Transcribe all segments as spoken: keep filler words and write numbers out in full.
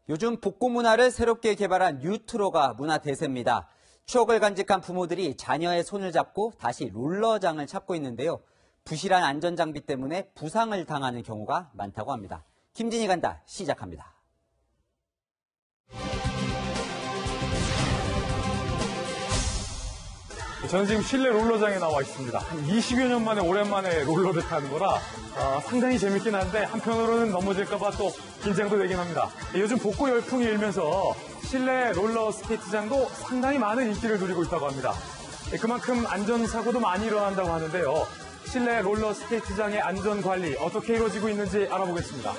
요즘 복고 문화를 새롭게 개발한 뉴트로가 문화 대세입니다. 추억을 간직한 부모들이 자녀의 손을 잡고 다시 롤러장을 찾고 있는데요. 부실한 안전장비 때문에 부상을 당하는 경우가 많다고 합니다. 김진희 간다 시작합니다. 저는 지금 실내 롤러장에 나와 있습니다. 한 이십여 년 만에 오랜만에 롤러를 타는 거라 어, 상당히 재밌긴 한데 한편으로는 넘어질까봐 또 긴장도 되긴 합니다. 요즘 복고 열풍이 일면서 실내 롤러 스케이트장도 상당히 많은 인기를 누리고 있다고 합니다. 그만큼 안전사고도 많이 일어난다고 하는데요. 실내 롤러 스케이트장의 안전관리 어떻게 이루어지고 있는지 알아보겠습니다.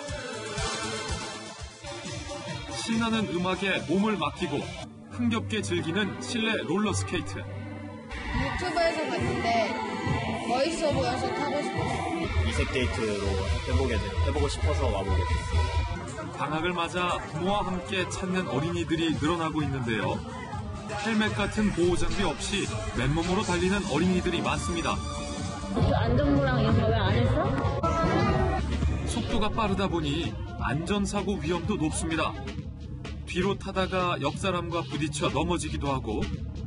신나는 음악에 몸을 맡기고 흥겹게 즐기는 실내 롤러 스케이트. 유튜브에서 봤는데 멋있어 보여서 타고 싶었어요. 이색 데이트로 해보게 돼, 해보고 싶어서 와보게 됐어요. 방학을 맞아 부모와 함께 찾는 어린이들이 늘어나고 있는데요. 헬멧 같은 보호 장비 없이 맨몸으로 달리는 어린이들이 많습니다. 안전모랑 이런 거 왜 안 했어? 속도가 빠르다 보니 안전사고 위험도 높습니다. 뒤로 타다가 옆 사람과 부딪혀 넘어지기도 하고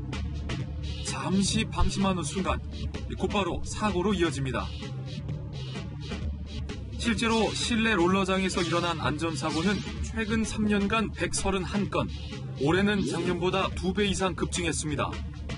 잠시 방심하는 순간 곧바로 사고로 이어집니다. 실제로 실내 롤러장에서 일어난 안전사고는 최근 삼 년간 백삼십일 건, 올해는 작년보다 두 배 이상 급증했습니다.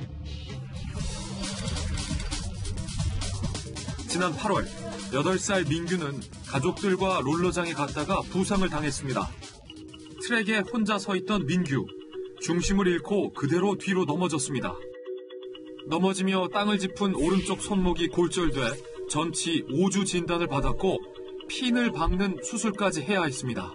지난 팔월, 여덟 살 민규는 가족들과 롤러장에 갔다가 부상을 당했습니다. 트랙에 혼자 서 있던 민규, 중심을 잃고 그대로 뒤로 넘어졌습니다. 넘어지며 땅을 짚은 오른쪽 손목이 골절돼 전치 오 주 진단을 받았고 핀을 박는 수술까지 해야 했습니다.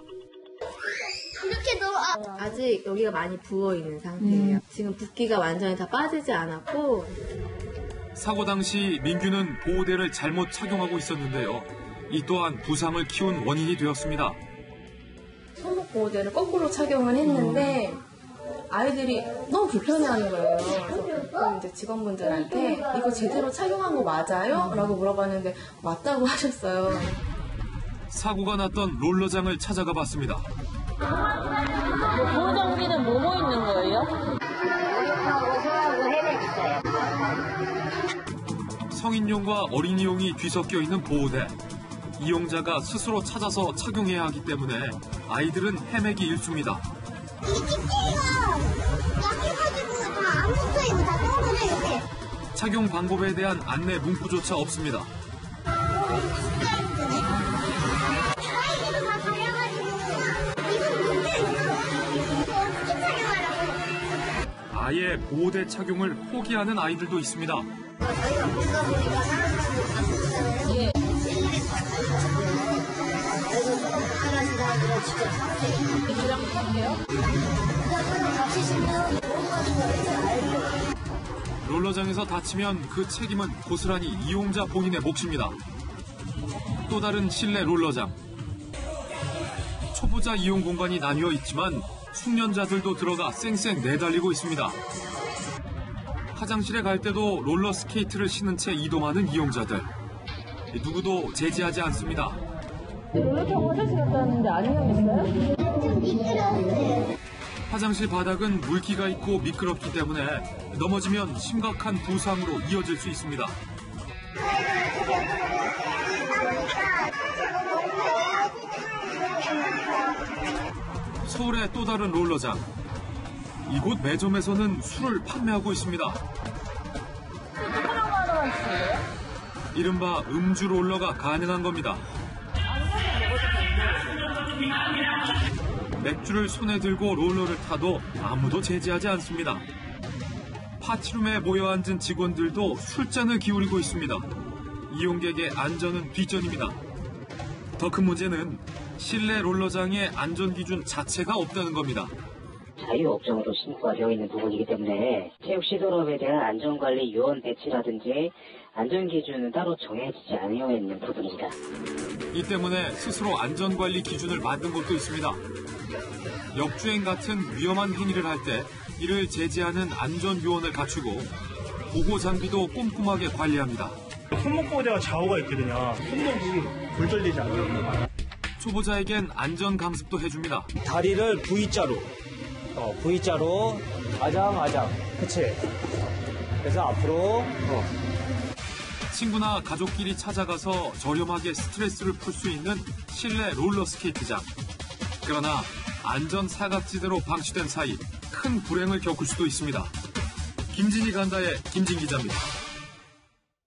아직 여기가 많이 부어있는 상태예요. 음. 지금 붓기가 완전히 다 빠지지 않았고. 사고 당시 민규는 보호대를 잘못 착용하고 있었는데요. 이 또한 부상을 키운 원인이 되었습니다. 손목 보호대를 거꾸로 착용을 했는데 아이들이 너무 불편해하는 거예요. 그래서 이제 직원분들한테 이거 제대로 착용한 거 맞아요? 라고 물어봤는데 맞다고 하셨어요. 사고가 났던 롤러장을 찾아가 봤습니다. 보호 장비는 뭐뭐 있는 거예요? 성인용과 어린이용이 뒤섞여 있는 보호대. 이용자가 스스로 찾아서 착용해야 하기 때문에 아이들은 헤매기 일쑤입니다. 착용 방법에 대한 안내 문구조차 없습니다. 아예 보호대 착용을 포기하는 아이들도 있습니다. 롤러장에서 다치면 그 책임은 고스란히 이용자 본인의 몫입니다. 또 다른 실내 롤러장. 초보자 이용 공간이 나뉘어 있지만 숙련자들도 들어가 쌩쌩 내달리고 있습니다. 화장실에 갈 때도 롤러 스케이트를 신은 채 이동하는 이용자들. 누구도 제지하지 않습니다. 롤러 타고 화장실 갔다 왔는데 안 위험했어요? 좀 미끄러웠어요. 화장실 바닥은 물기가 있고 미끄럽기 때문에 넘어지면 심각한 부상으로 이어질 수 있습니다. 서울의 또 다른 롤러장. 이곳 매점에서는 술을 판매하고 있습니다. 이른바 음주 롤러가 가능한 겁니다. 맥주를 손에 들고 롤러를 타도 아무도 제지하지 않습니다. 파티룸에 모여 앉은 직원들도 술잔을 기울이고 있습니다. 이용객의 안전은 뒷전입니다. 더 큰 문제는 실내 롤러장의 안전기준 자체가 없다는 겁니다. 자유업종으로 신고가 되어 있는 부분이기 때문에 체육시설업에 대한 안전관리 요원 배치라든지 안전기준은 따로 정해지지 않아 있는 부분입니다. 이 때문에 스스로 안전관리 기준을 만든 곳도 있습니다. 역주행 같은 위험한 행위를 할 때 이를 제지하는 안전요원을 갖추고 보호 장비도 꼼꼼하게 관리합니다. 손목 보호대가 좌우가 있거든요. 손목이 골절되지 않거든요. 초보자에겐 안전 강습도 해줍니다. 다리를 V자로, 어, V자로 아장 아장, 그치? 그래서 앞으로, 어. 친구나 가족끼리 찾아가서 저렴하게 스트레스를 풀 수 있는 실내 롤러스케이트장. 그러나 안전 사각지대로 방치된 사이 큰 불행을 겪을 수도 있습니다. 김진희 간다의 김진 기자입니다.